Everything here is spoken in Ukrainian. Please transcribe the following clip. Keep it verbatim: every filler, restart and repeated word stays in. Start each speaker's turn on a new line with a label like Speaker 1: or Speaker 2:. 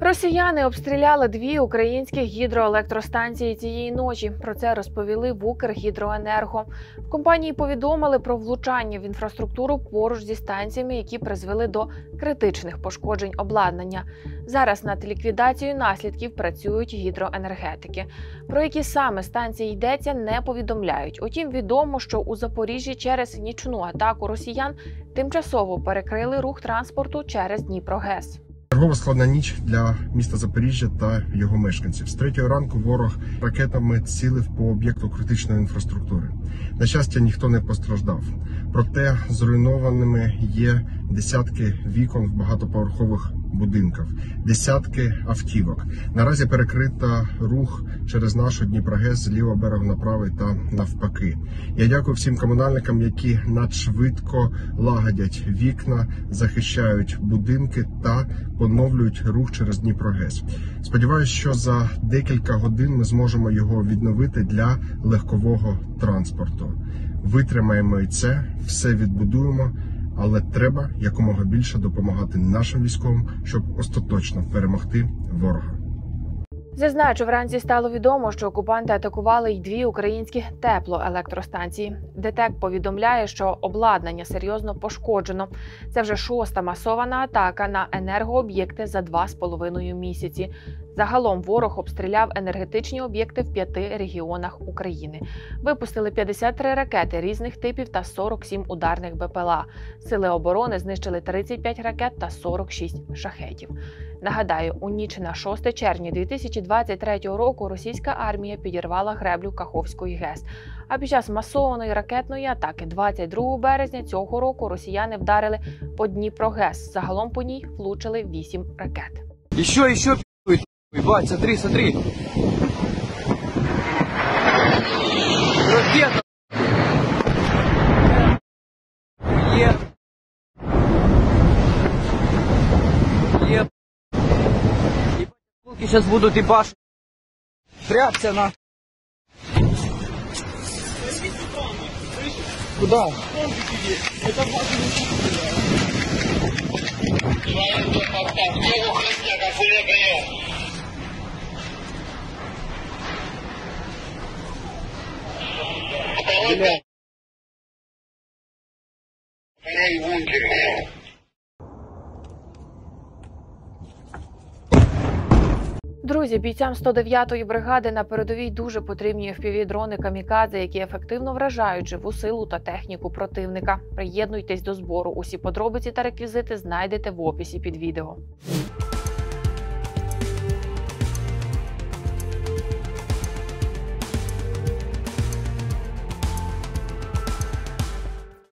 Speaker 1: Росіяни обстріляли дві українські гідроелектростанції цієї ночі. Про це розповіли в Укргідроенерго. В компанії повідомили про влучання в інфраструктуру поруч зі станціями, які призвели до критичних пошкоджень обладнання. Зараз над ліквідацією наслідків працюють гідроенергетики. Про які саме станції йдеться, не повідомляють. Утім, відомо, що у Запоріжжі через нічну атаку росіян тимчасово перекрили рух транспорту через Дніпрогес.
Speaker 2: Чергова складна ніч для міста Запоріжжя та його мешканців. З третьої ранку ворог ракетами цілив по об'єкту критичної інфраструктури. На щастя, ніхто не постраждав. Проте зруйнованими є десятки вікон в багатоповерхових будинках, десятки автівок. Наразі перекрита рух через нашу Дніпрогес з лівого берегу на правий та навпаки. Я дякую всім комунальникам, які надшвидко лагодять вікна, захищають будинки та поновлюють рух через Дніпрогес. Сподіваюсь, що за декілька годин ми зможемо його відновити для легкового транспорту. Витримаємо і це, все відбудуємо, але треба якомога більше допомагати нашим військовим, щоб остаточно перемогти ворога.
Speaker 1: Зазначу, вранці стало відомо, що окупанти атакували й дві українські теплоелектростанції. ДТЕК повідомляє, що обладнання серйозно пошкоджено. Це вже шоста масована атака на енергооб'єкти за два з половиною місяці. Загалом ворог обстріляв енергетичні об'єкти в п'яти регіонах України. Випустили п'ятдесят три ракети різних типів та сорок сім ударних БПЛА. Сили оборони знищили тридцять п'ять ракет та сорок шість шахедів. Нагадаю, у ніч на шосте червня дві тисячі двадцять третього року російська армія підірвала греблю Каховської ГЕС. А під час масованої ракетної атаки двадцять другого березня цього року росіяни вдарили по Дніпрогес. Загалом по ній влучили вісім ракет.
Speaker 3: Еще, еще, бать, смотри, смотри. Ракета. Е. Е. Ебать, сейчас будут ебашить. Прячься на. Куда? Бля.
Speaker 1: Друзі, бійцям сто дев'ятої бригади на передовій дуже потрібні еф пі ві-дрони «Камікадзе», які ефективно вражають живу силу та техніку противника. Приєднуйтесь до збору. Усі подробиці та реквізити знайдете в описі під відео.